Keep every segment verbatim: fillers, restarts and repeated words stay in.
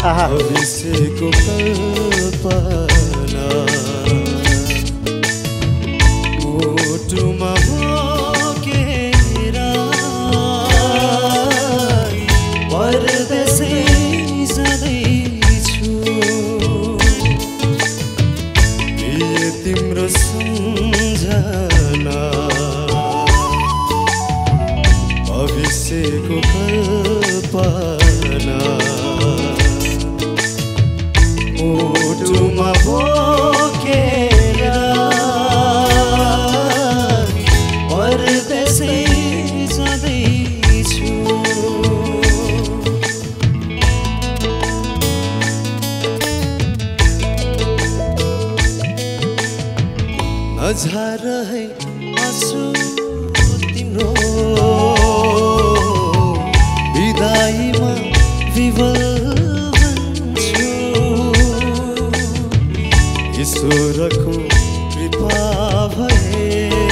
भविष्यको कल्पना मुटुमा बोकेर परदेशै जाँदैछु प्रिय तिम्रो सम्झना भविष्यको कल्पना मुटुमा बोकेर परदेशै जाँदैछु नझार है आँसु तिम्रो विदाईमा विवल बन्छु ईश्वरको कृपा भए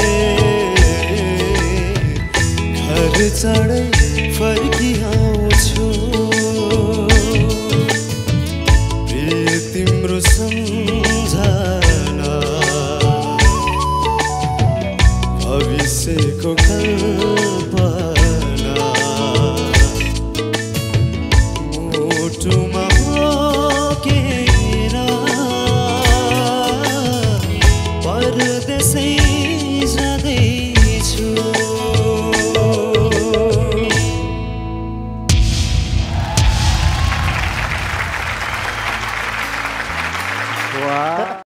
घर चाँडै फर्किआउँछु प्रिय तिम्रो सम्झना भविष्यको कल्पना मुटुमा बोकेर परदेशै